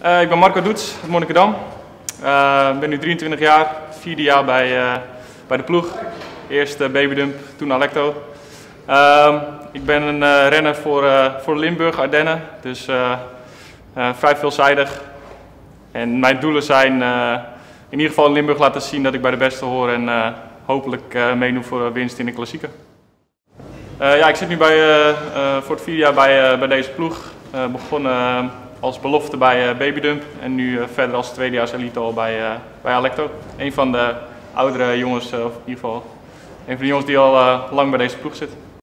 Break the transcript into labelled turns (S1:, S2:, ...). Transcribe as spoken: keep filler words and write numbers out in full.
S1: Uh, ik ben Marco Doets uit Monnikendam. Uh, ik ben nu drieëntwintig jaar, vierde jaar bij, uh, bij de ploeg. Eerst uh, Babydump, toen Alecto. Uh, ik ben een uh, renner voor, uh, voor Limburg, Ardennen, dus uh, uh, vrij veelzijdig. En mijn doelen zijn uh, in ieder geval in Limburg laten zien dat ik bij de beste hoor en uh, hopelijk uh, meedoen voor winst in de klassieker. Uh, ja, ik zit nu bij, uh, uh, voor het vierde jaar bij, uh, bij deze ploeg. Uh, begonnen uh, als belofte bij uh, Babydump en nu uh, verder als tweedejaars elite al bij, uh, bij Alecto. Een van de oudere jongens, uh, of in ieder geval een van de jongens die al uh, lang bij deze ploeg zit.